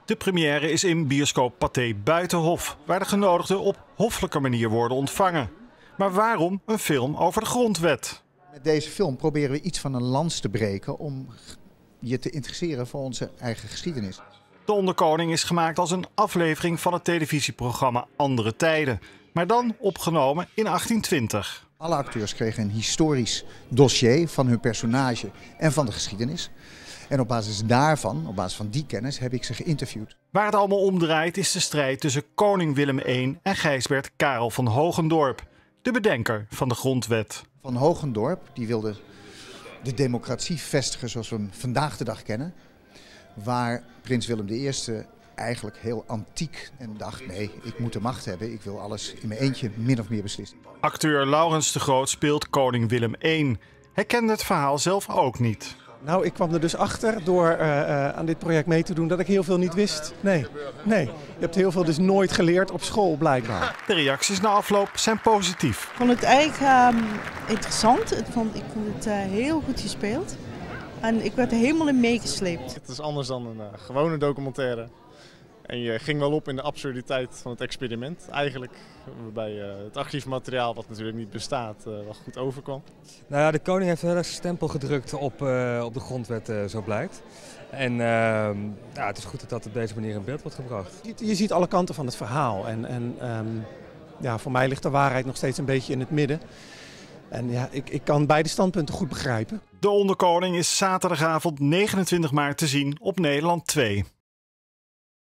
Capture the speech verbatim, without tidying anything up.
De première is in bioscoop Pathé Buitenhof, waar de genodigden op hoffelijke manier worden ontvangen. Maar waarom een film over de grondwet? Met deze film proberen we iets van een lans te breken om je te interesseren voor onze eigen geschiedenis. De Onderkoning is gemaakt als een aflevering van het televisieprogramma Andere Tijden, maar dan opgenomen in achttien twintig. Alle acteurs kregen een historisch dossier van hun personage en van de geschiedenis. En op basis daarvan, op basis van die kennis, heb ik ze geïnterviewd. Waar het allemaal om draait is de strijd tussen koning Willem de Eerste en Gijsbert Karel van Hogendorp, de bedenker van de grondwet. Van Hogendorp die wilde de democratie vestigen zoals we hem vandaag de dag kennen. Waar prins Willem de Eerste eigenlijk heel antiek en dacht, nee, ik moet de macht hebben. Ik wil alles in mijn eentje min of meer beslissen. Acteur Laurens de Groot speelt koning Willem de Eerste. Hij kende het verhaal zelf ook niet. Nou, ik kwam er dus achter door uh, uh, aan dit project mee te doen dat ik heel veel niet wist. Nee, nee. Je hebt heel veel dus nooit geleerd op school blijkbaar. De reacties na afloop zijn positief. Ik vond het eigenlijk uh, interessant. Ik vond, ik vond het uh, heel goed gespeeld. En ik werd er helemaal in meegesleept. Het is anders dan een uh, gewone documentaire. En je ging wel op in de absurditeit van het experiment eigenlijk. Waarbij uh, het archiefmateriaal, wat natuurlijk niet bestaat, uh, wel goed overkwam. Nou ja, de koning heeft heel erg zijn stempel gedrukt op, uh, op de grondwet, uh, zo blijkt. En uh, ja, het is goed dat dat op deze manier in beeld wordt gebracht. Je, je ziet alle kanten van het verhaal. En, en um, ja, voor mij ligt de waarheid nog steeds een beetje in het midden. En ja, ik, ik kan beide standpunten goed begrijpen. De Onderkoning is zaterdagavond negenentwintig maart te zien op Nederland twee.